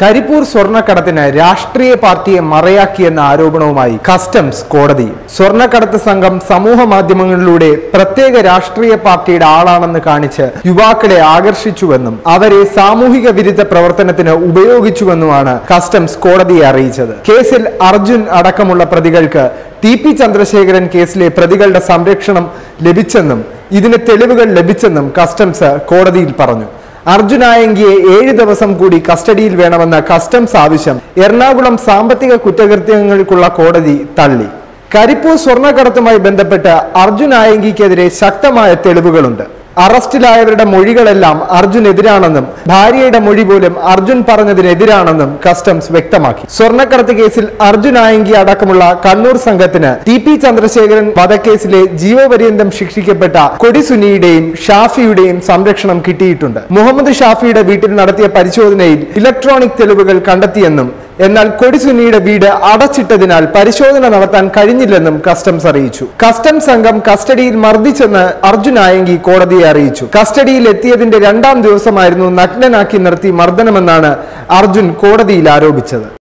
കരിപ്പൂർ സ്വർണ്ണക്കടത്തിന് രാഷ്ട്രീയ പാർട്ടിയെ മറയാക്കിയെന്ന ആരോപണവുമായി കസ്റ്റംസ് കോടതി. സ്വർണ്ണക്കടത്ത് സംഘം സമൂഹ മാധ്യമങ്ങളിലൂടെ പ്രത്യേക രാഷ്ട്രീയ പാർട്ടിയുടെ ആളാണെന്ന് കാണിച്ച് യുവാക്കളെ ആകർഷിച്ചുവെന്നും അവരെ സാമൂഹിക വിരുദ്ധ പ്രവർത്തനത്തിന് ഉപയോഗിച്ചുവെന്നുമാണ് കസ്റ്റംസ് കോടതിയെ അറിയിച്ചത്. കേസിൽ അർജുൻ അടക്കമുള്ള പ്രതികൾക്ക് ടി.പി. ചന്ദ്രശേഖരൻ കേസിലെ പ്രതികളുടെ സംരക്ഷണം ലഭിച്ചെന്നും ഇതിന് തെളിവുകൾ ലഭിച്ചെന്നും കസ്റ്റംസ് കോടതിയിൽ പറഞ്ഞു. അർജുൻ ആയങ്കിയെ 7 ദിവസം കൂടി കസ്റ്റഡിയിൽ വേണമെന്ന കസ്റ്റംസ് ആവശ്യം എറണാകുളം സാമ്പത്തിക കുറ്റകൃത്യങ്ങൾക്കുള്ള കോടതി തള്ളി. കരിപ്പൂർ സ്വർണ്ണക്കടത്തുമായി ബന്ധപ്പെട്ട് അർജുൻ ആയങ്കിക്കെതിരെ ശക്തമായ തെളിവുകളുണ്ട്. അറസ്റ്റിലായവരുടെ മൊഴികളെല്ലാം അർജുനെതിരാണെന്നും ഭാര്യയുടെ മൊഴി പോലും അർജുൻ പറഞ്ഞതിനെതിരാണെന്നും കസ്റ്റംസ് വ്യക്തമാക്കി. സ്വർണ്ണക്കടത്ത് കേസിൽ അർജുൻ ആയങ്കി അടക്കമുള്ള കണ്ണൂർ സംഘത്തിന് ടി.പി. ചന്ദ്രശേഖരൻ വധക്കേസിലെ ജീവപര്യന്തം ശിക്ഷിക്കപ്പെട്ട കൊടിസുനിയുടെയും ഷാഫിയുടെയും സംരക്ഷണം കിട്ടിയിട്ടുണ്ട്. മുഹമ്മദ് ഷാഫിയുടെ വീട്ടിൽ നടത്തിയ പരിശോധനയിൽ ഇലക്ട്രോണിക് തെളിവുകൾ കണ്ടെത്തിയെന്നും എന്നാൽ കൊടിസുനിയുടെ വീട് അടച്ചിട്ടതിനാൽ പരിശോധന നടത്താൻ കഴിഞ്ഞില്ലെന്നും കസ്റ്റംസ് അറിയിച്ചു. കസ്റ്റംസ് സംഘം കസ്റ്റഡിയിൽ മർദ്ദിച്ചെന്ന് അർജുൻ ആയങ്കി കോടതിയെ അറിയിച്ചു. കസ്റ്റഡിയിൽ എത്തിയതിന്റെ 2ാം ദിവസമായിരുന്നു നഗ്നനാക്കി നിർത്തി മർദ്ദനമെന്നാണ് അർജുൻ കോടതിയിൽ ആരോപിച്ചത്.